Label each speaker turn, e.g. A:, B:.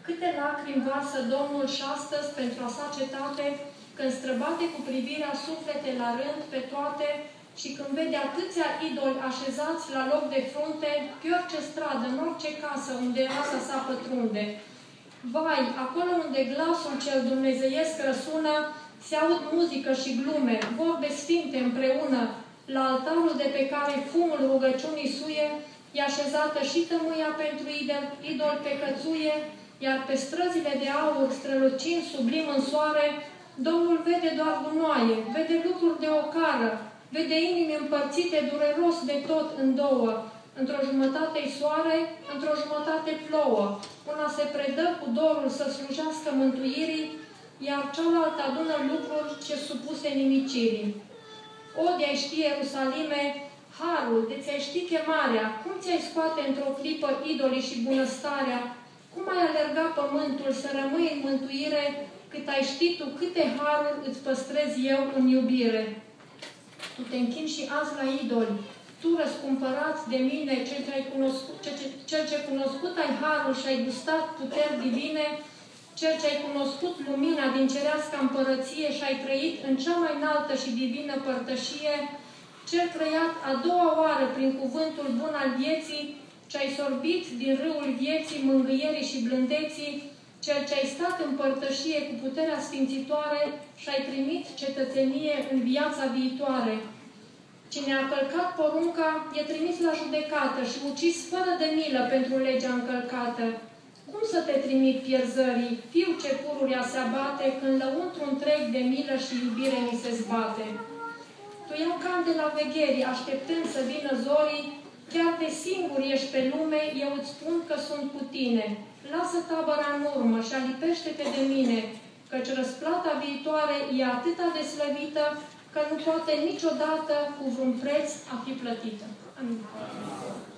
A: Câte lacrimi varsă Domnul și astăzi pentru a sa cetate, când străbate cu privirea suflete la rând pe toate și când vede atâția idoli așezați la loc de frunte, pe orice stradă, în orice casă unde rasa sa pătrunde. Vai, acolo unde glasul cel dumnezeiesc răsună, se aud muzică și glume, vorbe sfinte împreună, la altarul de pe care fumul rugăciunii suie, e așezată și tămâia pentru idol pe cățuie, iar pe străzile de aur, strălucind sublim în soare, Domnul vede doar gunoaie, vede lucruri de ocară, vede inimi împărțite dureros de tot în două. Într-o jumătate-i soare, într-o jumătate plouă. Una se predă cu dorul să slujească mântuirii, iar cealaltă adună lucruri ce supuse nimicirii. O, de-ai ști, Ierusalime, harul, de ți-ai ști chemarea, cum ți-ai scoate într-o clipă idolii și bunăstarea, cum ai alerga pământul să rămâi în mântuire, cât ai ști tu câte haruri îți păstrez eu în iubire. Tu te închini și azi la idoli, tu răscumpărați de mine cel ce cunoscut ai harul și ai gustat puteri divine, cel ce ai cunoscut lumina din cerească împărăție și ai trăit în cea mai înaltă și divină părtășie, cel creat a doua oară prin cuvântul bun al vieții, ce ai sorbit din râul vieții, mângâierii și blândeții, cel ce ai stat în părtășie cu puterea sfințitoare și ai primit cetățenie în viața viitoare. Cine a călcat porunca, e trimis la judecată și ucis fără de milă pentru legea încălcată. Cum să te trimit pierzării, fiu ce pururea se abate, când lăuntru întreg de milă și iubire mi se zbate? Tu iau candela vegherii, așteptând să vină zorii, chiar de singur ești pe lume, eu îți spun că sunt cu tine. Lasă tabăra în urmă și alipește-te de mine, căci răsplata viitoare e atâta de slăvită, că nu poate niciodată cu vreun preț a fi plătită. Amin.